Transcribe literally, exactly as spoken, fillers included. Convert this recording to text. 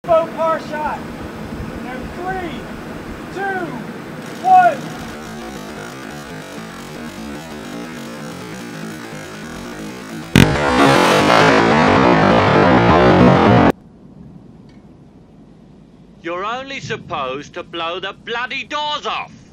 Bow par shot. Now three, two, one. You're only supposed to blow the bloody doors off.